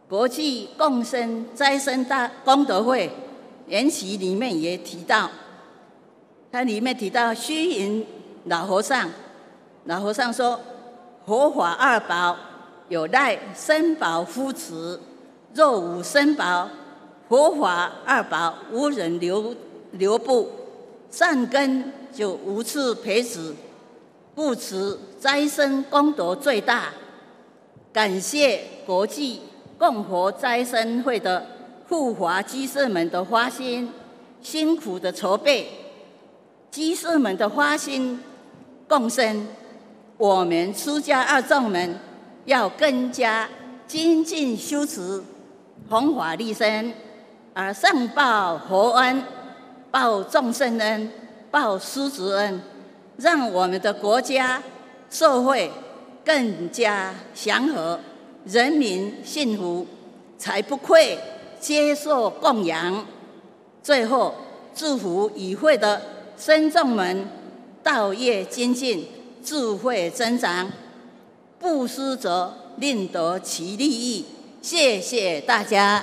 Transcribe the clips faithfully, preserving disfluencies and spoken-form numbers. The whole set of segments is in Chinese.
国际共生再生大功德会缘起里面也提到，它里面提到虚云老和尚，老和尚说：佛法二宝有赖僧宝扶持，若无僧宝，佛法二宝无人留留步，善根就无处培植，故此斋生功德最大。感谢国际共佛斋生会的护法居士们的发心，辛苦的筹备，居士们的发心共生，我们出家二众们要更加精进修持，弘法利生，而上报佛恩，报众生恩，报师侄恩，让我们的国家社会更加祥和，人民幸福，才不愧接受供养。最后，祝福与会的僧众们道业精进，智慧增长，布施者令得其利益。谢谢大家。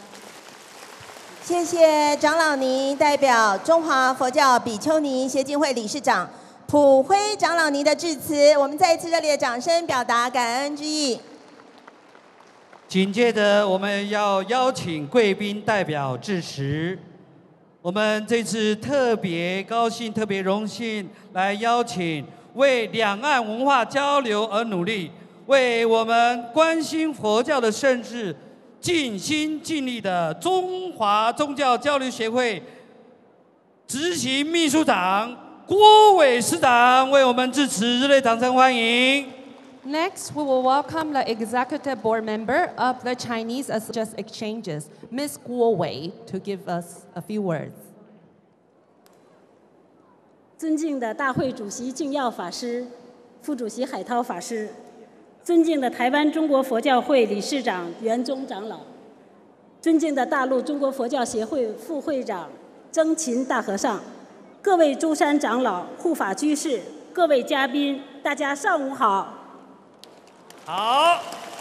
谢谢长老尼代表中华佛教比丘尼协进会理事长普辉长老尼的致辞，我们再一次热烈的掌声表达感恩之意。 紧接着，我们要邀请贵宾代表致辞。我们这次特别高兴、特别荣幸来邀请为两岸文化交流而努力，为我们关心佛教的圣事尽心尽力的中华宗教交流协会执行秘书长郭伟师长为我们致辞，热烈掌声欢迎。 Next, we will welcome the executive board member of the Chinese Just Exchanges, Miz Guo Wei, to give us a few words. 尊敬的大会主席净耀法师、副主席海涛法师，尊敬的台湾中国佛教会理事长圆宗长老，尊敬的大陆中国佛教协会副会长曾勤大和尚，各位诸山长老、护法居士，各位嘉宾，大家上午好。 好。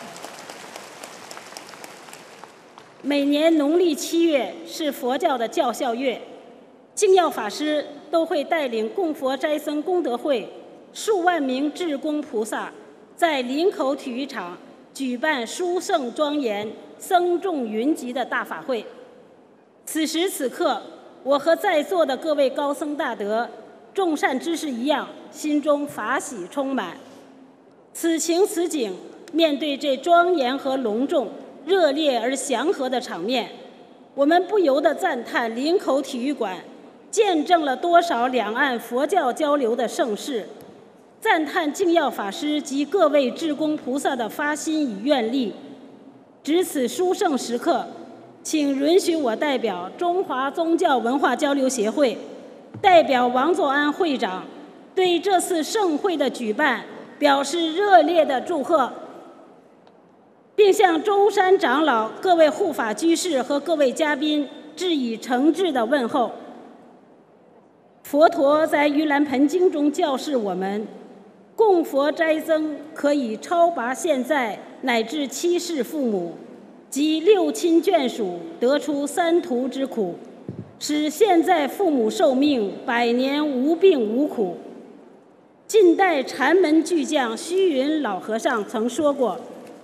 每年农历七月是佛教的教孝月，净耀法师都会带领供佛斋僧功德会数万名志工菩萨，在林口体育场举办殊胜庄严、僧众云集的大法会。此时此刻，我和在座的各位高僧大德、众善知识一样，心中法喜充满。此情此景，面对这庄严和隆重、热烈而祥和的场面，我们不由得赞叹林口体育馆见证了多少两岸佛教交流的盛事，赞叹净耀法师及各位志工菩萨的发心与愿力。值此殊胜时刻，请允许我代表中华宗教文化交流协会，代表王作安会长，对这次盛会的举办表示热烈的祝贺，并向中山长老、各位护法居士和各位嘉宾致以诚挚的问候。佛陀在《盂兰盆经》中教示我们，供佛斋僧可以超拔现在乃至七世父母及六亲眷属，得出三途之苦，使现在父母寿命百年无病无苦。近代禅门巨匠虚云老和尚曾说过：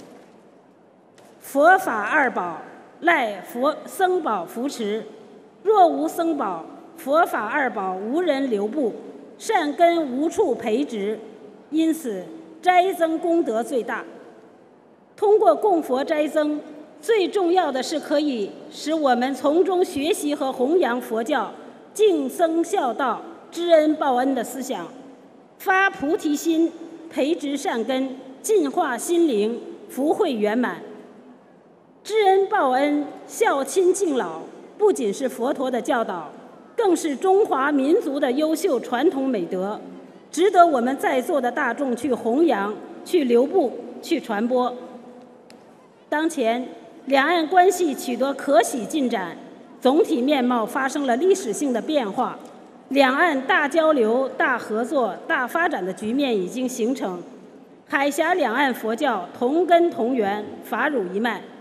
佛法二宝赖佛僧宝扶持，若无僧宝，佛法二宝无人留步，善根无处培植，因此斋僧功德最大。通过供佛斋僧，最重要的是可以使我们从中学习和弘扬佛教敬僧孝道、知恩报恩的思想，发菩提心，培植善根，净化心灵，福慧圆满。知恩报恩、孝亲敬老，不仅是佛陀的教导，更是中华民族的优秀传统美德，值得我们在座的大众去弘扬、去留步、去传播。当前，两岸关系取得可喜进展，总体面貌发生了历史性的变化，两岸大交流、大合作、大发展的局面已经形成，海峡两岸佛教同根同源，法乳一脉。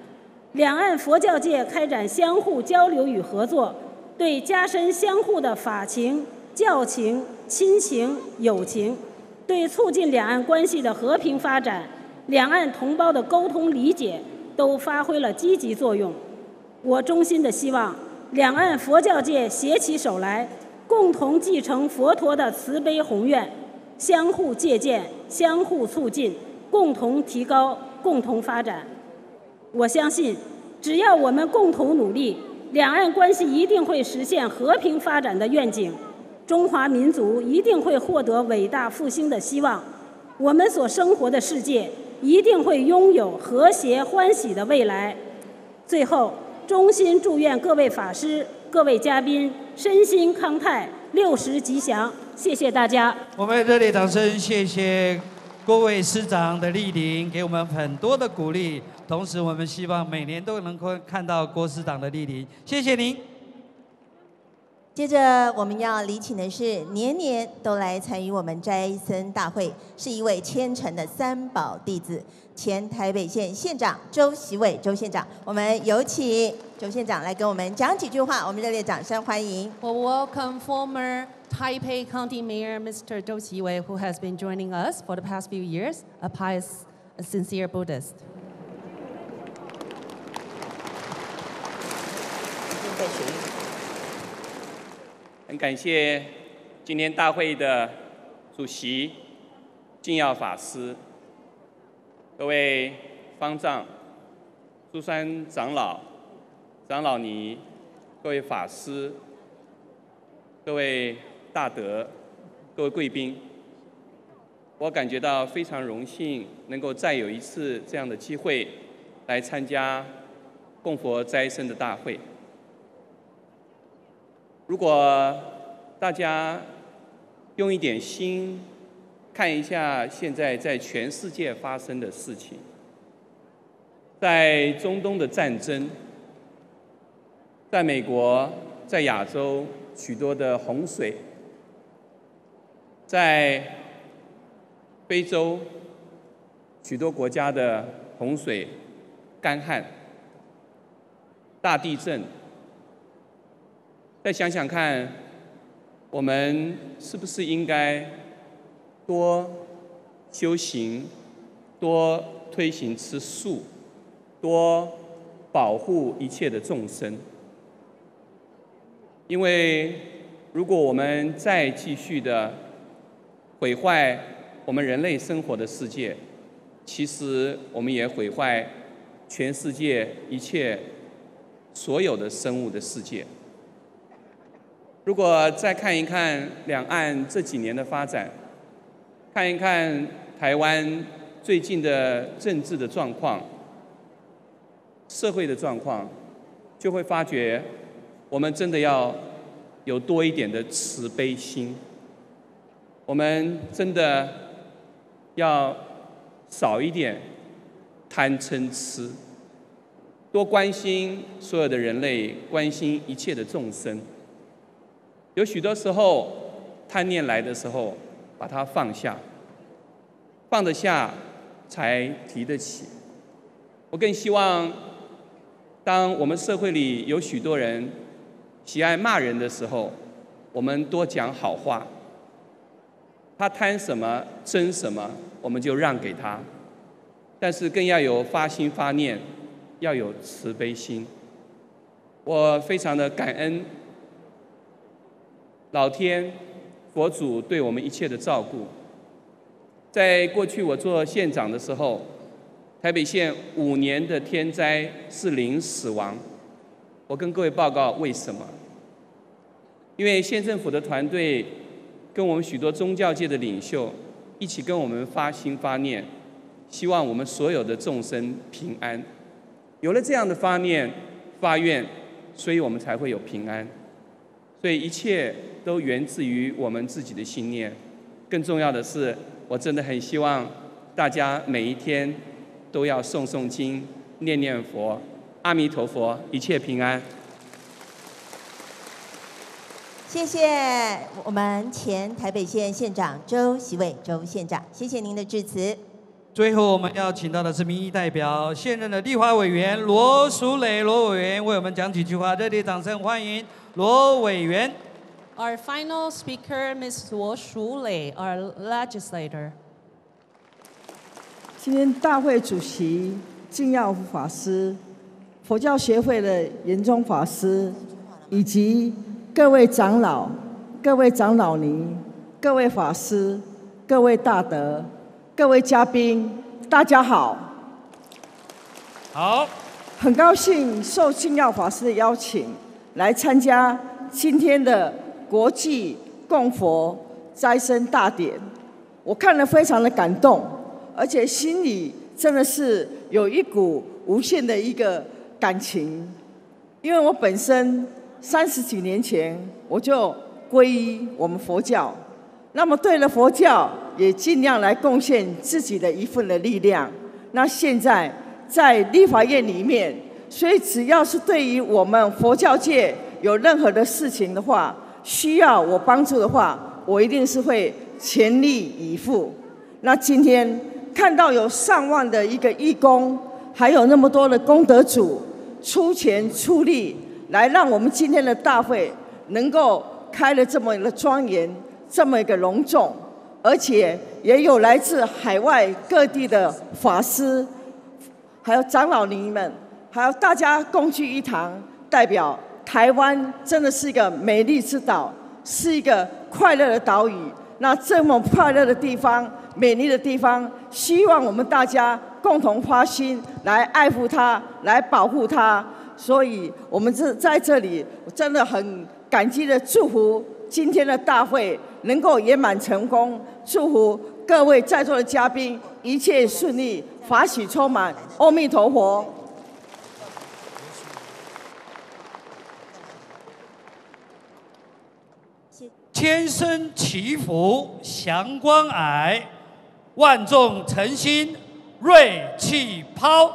两岸佛教界开展相互交流与合作，对加深相互的法情、教情、亲情、友情，对促进两岸关系的和平发展、两岸同胞的沟通理解，都发挥了积极作用。我衷心的希望，两岸佛教界携起手来，共同继承佛陀的慈悲宏愿，相互借鉴、相互促进，共同提高、共同发展。我相信，只要我们共同努力，两岸关系一定会实现和平发展的愿景，中华民族一定会获得伟大复兴的希望，我们所生活的世界一定会拥有和谐欢喜的未来。最后，衷心祝愿各位法师、各位嘉宾身心康泰，六十吉祥。谢谢大家。 我们热烈掌声，谢谢各位师长的莅临，给我们很多的鼓励。同时，我们希望每年都能够看到郭师长的莅临。谢谢您。 接着我们要礼请的是年年都来参与我们斋僧大会，是一位虔诚的三宝弟子，前台北县县长周习伟周县长。我们有请周县长来跟我们讲几句话，我们热烈掌声欢迎。 Well, welcome former Taipei County Mayor Mister Zhou Xiwei, who has been joining us for the past few years, a pious, a sincere Buddhist. 很感谢今天大会的主席净耀法师、各位方丈、苏珊长老、长老尼、各位法师、各位大德、各位贵宾，我感觉到非常荣幸，能够再有一次这样的机会来参加供佛斋僧的大会。如果大家用一点心看一下现在在全世界发生的事情，在中东的战争，在美国，在亚洲许多的洪水，在非洲许多国家的洪水、干旱、大地震，再想想看，我们是不是应该多修行，多推行吃素，多保护一切的众生？因为如果我们再继续的毁坏我们人类生活的世界，其实我们也毁坏全世界一切所有的生物的世界。如果再看一看两岸这几年的发展，看一看台湾最近的政治的状况、社会的状况，就会发觉我们真的要有多一点的慈悲心，我们真的要少一点贪嗔痴，多关心所有的人类，关心一切的众生。有许多时候，贪念来的时候，把它放下，放得下，才提得起。我更希望，当我们社会里有许多人喜爱骂人的时候，我们多讲好话。他贪什么、争什么，我们就让给他。但是更要有发心发念，要有慈悲心。我非常的感恩老天、佛祖对我们一切的照顾。在过去我做县长的时候，台北县五年的天灾是零死亡。我跟各位报告为什么？因为县政府的团队跟我们许多宗教界的领袖一起跟我们发心发念，希望我们所有的众生平安。有了这样的发念、发愿，所以我们才会有平安。所以一切都源自于我们自己的信念。更重要的是，我真的很希望大家每一天都要诵诵经、念念佛，阿弥陀佛，一切平安。 谢谢我们前台北县县长周习伟周县长，谢谢您的致辞。 最后，我们要请到的是民意代表、现任的立法委员罗淑蕾罗委员为我们讲几句话，热烈掌声欢迎罗委员。 Our final speaker, Miz Luo Shulei, our legislator. 今天大会主席敬耀法师、佛教协会的严宗法师，以及各位长老、各位长老尼、各位法师、各位大德、各位嘉宾，大家好。 好， 很高兴受敬耀法师的邀请，来参加今天的国际供佛斋僧大典。我看了非常的感动，而且心里真的是有一股无限的一个感情，因为我本身三十几年前我就皈依我们佛教，那么对了佛教也尽量来贡献自己的一份的力量。那现在在立法院里面，所以只要是对于我们佛教界有任何的事情的话，需要我帮助的话，我一定是会全力以赴。那今天看到有上万的一个义工，还有那么多的功德主出钱出力，来让我们今天的大会能够开了这么一个庄严，这么一个隆重，而且也有来自海外各地的法师，还有长老尼们，还有大家共聚一堂，代表台湾真的是一个美丽之岛，是一个快乐的岛屿。那这么快乐的地方，美丽的地方，希望我们大家共同发心来爱护它，来保护它。所以我们这在这里，我真的很感激的祝福今天的大会能够圆满成功，祝福各位在座的嘉宾一切顺利，法喜充满。阿弥陀佛。 千声祈福祥光霭，万众诚心锐气抛。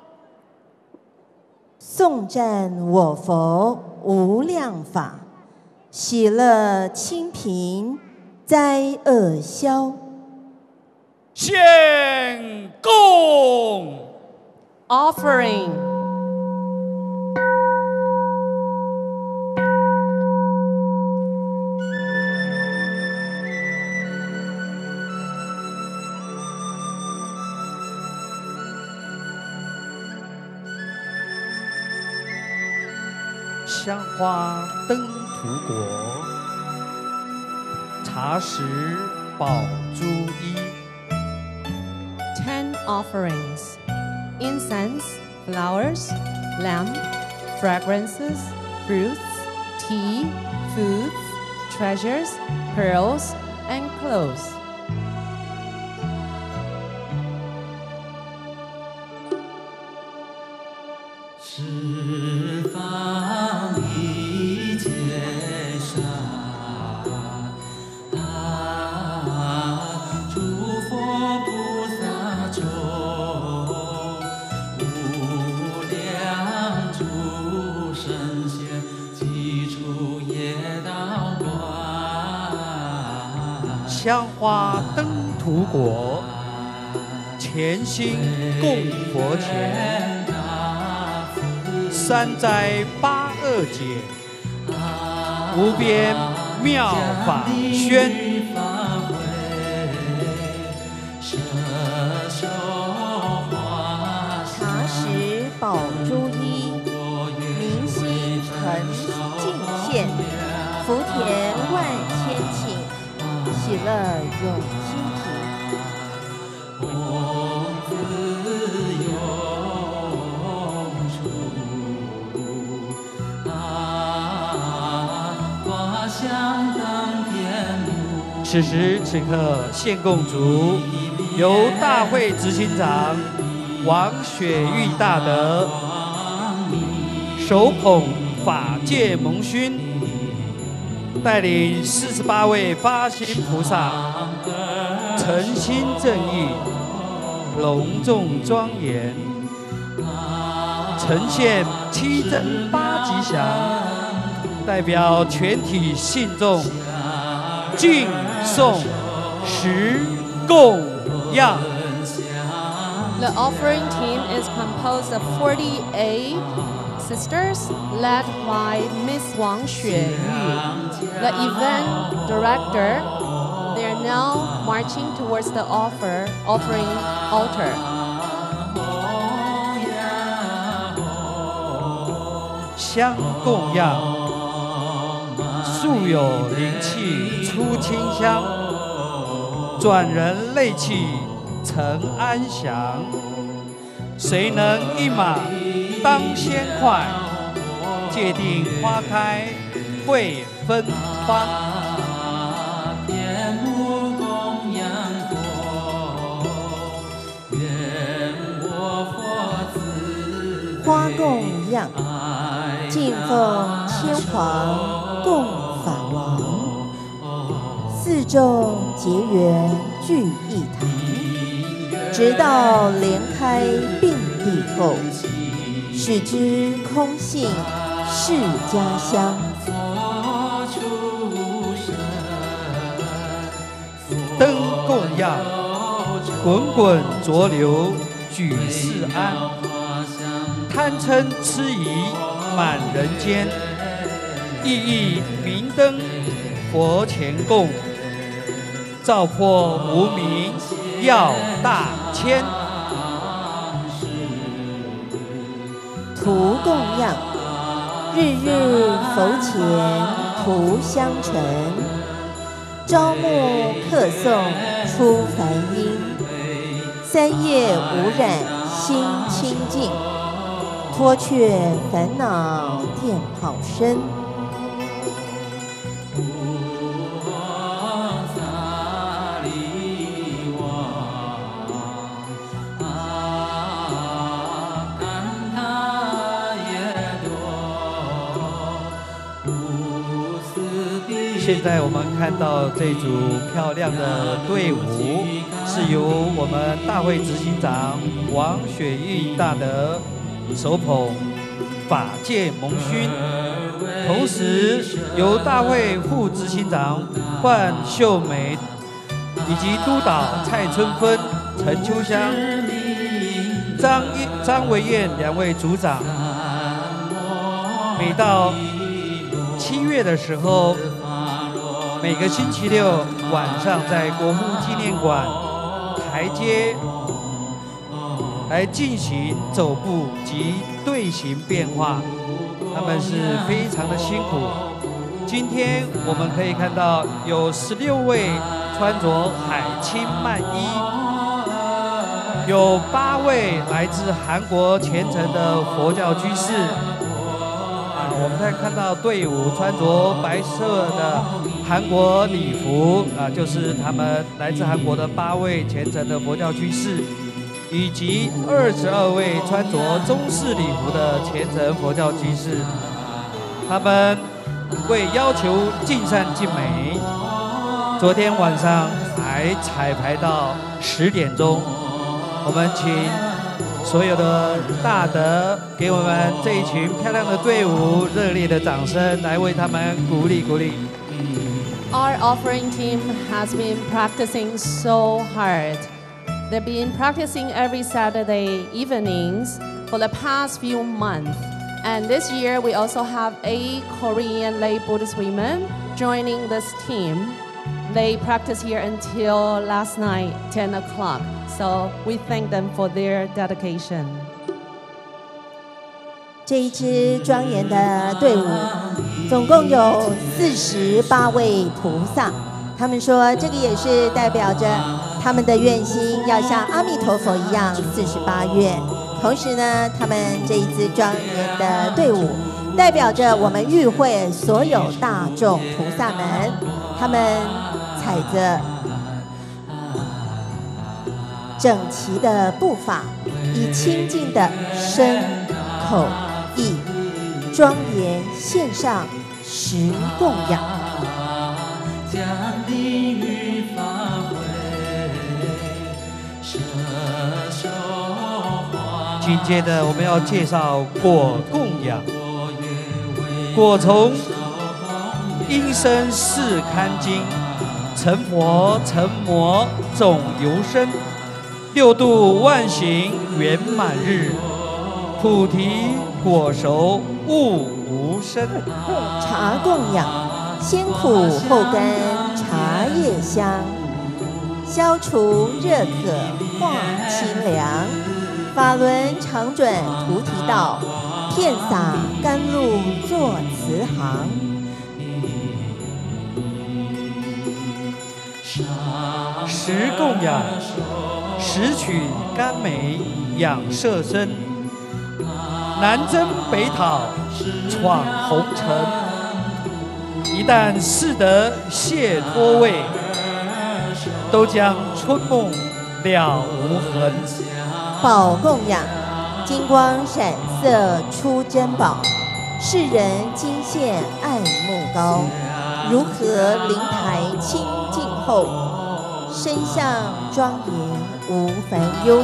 颂赞我佛无量法，喜乐清平灾厄消。 献供 Offering. 香花灯涂果，茶食宝珠衣。 Ten offerings: incense, flowers, lamp, fragrances, fruits, tea, foods, treasures, pearls, and clothes. 十方一切善，诸佛菩萨众，无量诸圣贤，济诸业道观。 香花灯涂果，虔心供佛前。三斋八二节，无边妙法宣。 茶食宝珠衣，明心诚敬献，福田万千顷，喜乐永清平。 此时此刻，献供主由大会执行长王雪玉大德手捧法界蒙勋，带领四十八位发心菩萨，诚心正义，隆重庄严，呈现七真八吉祥，代表全体信众敬诵十供养。 The offering team is composed of forty-eight sisters led by Miss Wang Xueyu. The event director, they are now marching towards the offer, offering altar. 香供养，素有灵气出清香，转人泪气成安详。谁能一马当先快？界定花开会芬芳。 天目供养佛，愿我佛子花供养，敬奉天皇供法王，四众结缘聚一堂，直到莲开并蒂后，使之空性是家乡。 灯供养，滚滚浊流举世安，贪嗔痴疑满人间，熠熠明灯佛前供，照破无明耀大千。 图供养，日日佛前图香尘，朝暮客诵出梵音，三业无染心清净，脱却烦恼电炮声。 现在我们看到这组漂亮的队伍，是由我们大会执行长王雪玉大德手捧法界蒙勋，同时由大会副执行长范秀美以及督导蔡春芬、陈秋香、张张维燕两位组长。每到七月的时候，每个星期六晚上在国父纪念馆台阶来进行走步及队形变化，他们是非常的辛苦。今天我们可以看到有十六位穿着海青曼衣，有八位来自韩国虔诚的佛教居士。我们在看到队伍穿着白色的韩国礼服啊，就是他们来自韩国的八位虔诚的佛教居士，以及二十二位穿着中式礼服的虔诚佛教居士。他们为要求尽善尽美，昨天晚上还彩排到十点钟。我们请所有的大德给我们这一群漂亮的队伍热烈的掌声，来为他们鼓励鼓励。 Our offering team has been practicing so hard. They've been practicing every Saturday evenings for the past few months. And this year we also have eight Korean lay Buddhist women joining this team. They practiced here until last night, ten o'clock. So we thank them for their dedication. 这一支庄严的队伍，总共有四十八位菩萨。他们说，这个也是代表着他们的愿心，要像阿弥陀佛一样四十八愿。同时呢，他们这一支庄严的队伍，代表着我们与会所有大众菩萨们，他们踩着整齐的步伐，以清净的身口意庄严献上十供养。 将地狱发挥，摄受花。 紧接着我们要介绍果供养，果从因生是堪经，成佛成魔总由生。 六度万行圆满日，菩提果熟悟无生。 茶供养，先苦后甘茶叶香，消除热渴化清凉。法轮常转菩提道，遍洒甘露作慈航。 十供养，十取甘梅养色身，南征北讨闯红尘。一旦识得解脱味，都将春梦了无痕。 宝供养，金光闪色出珍宝，世人惊羡爱慕高。如何灵台清净后，身相庄严无烦忧。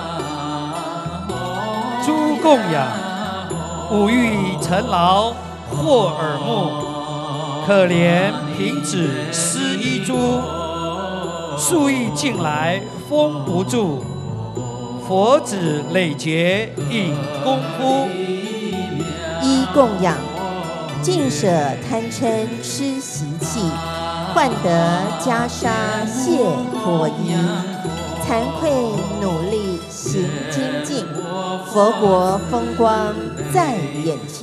诸供养，五欲尘劳或耳目，可怜贫子失衣珠，数亿近来封不住。佛子累劫引功夫。 一供养，尽舍贪嗔痴习气，换得袈裟谢脱衣。惭愧努力行精进，佛国风光在眼前。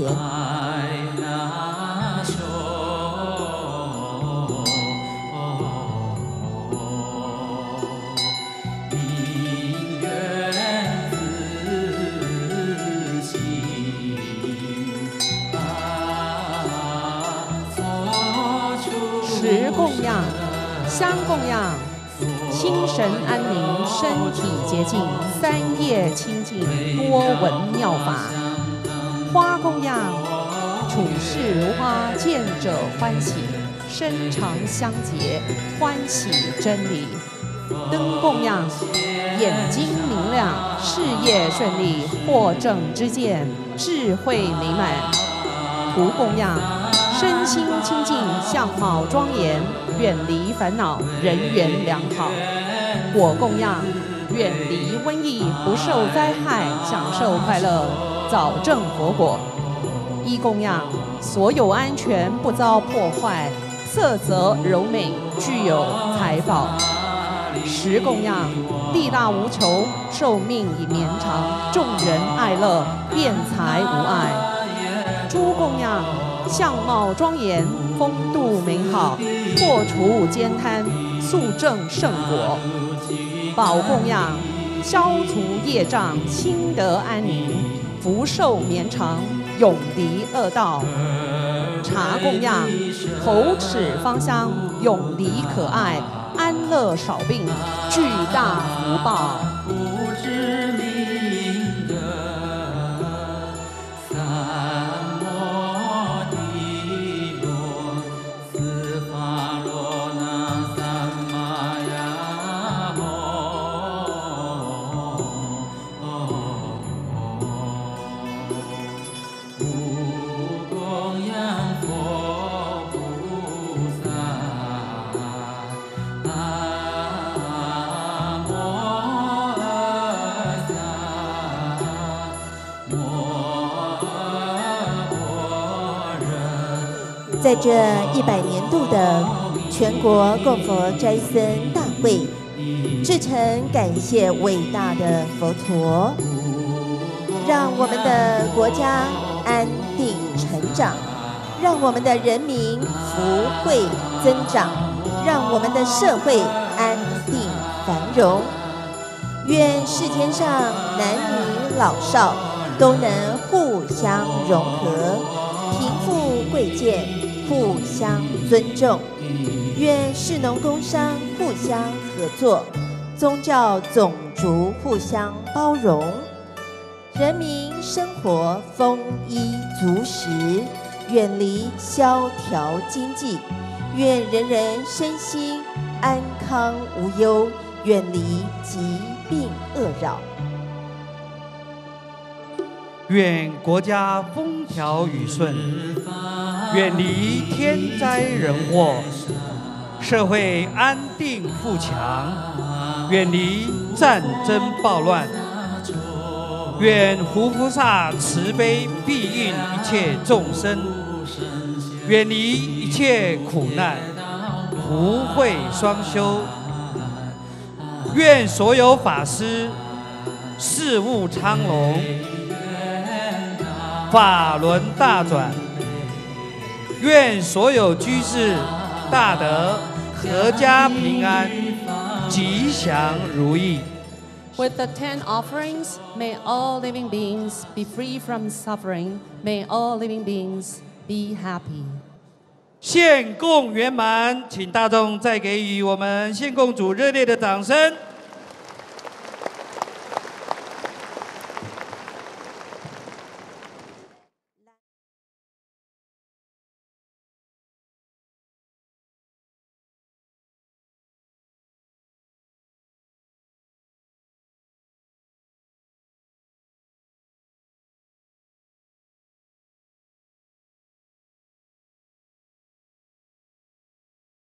十供养，香供养，心神安宁，身体洁净，三业清净，多闻妙法。花供养，处事如花，见者欢喜，身长香洁，欢喜真理。灯供养，眼睛明亮，事业顺利，获正知见，智慧美满。图供养，身心清净，相貌庄严，远离烦恼，人缘良好。果供养，远离瘟疫，不受灾害，享受快乐，早证佛果。一供养，所有安全，不遭破坏，色泽柔美，具有财宝。十供养，力大无穷，寿命已绵长，众人爱乐，辩财无碍。诸供养，相貌庄严，风度美好，破除奸贪，速证圣果。宝供养，消除业障，心得安宁，福寿绵长，永离恶道。茶供养，口齿芳香，永离可爱，安乐少病，巨大福报。 在这一百年度的全国供佛斋僧大会，至诚感谢伟大的佛陀，让我们的国家安定成长，让我们的人民福慧增长，让我们的社会安定繁荣。愿世间上男女老少都能互相融合，贫富贵贱互相尊重，愿士农工商互相合作，宗教种族互相包容，人民生活丰衣足食，远离萧条经济，愿人人身心安康无忧，远离疾病恶扰。 愿国家风调雨顺，远离天灾人祸，社会安定富强。 远离战争暴乱。愿胡菩萨慈悲庇荫一切众生，远离一切苦难，福慧双修。愿所有法师事务昌隆，法轮大转。愿所有居士大德阖家平安，吉祥如意。 With the ten offerings, may all living beings be free from suffering. May all living beings be happy. 献供圆满，请大众再给予我们献供主热烈的掌声。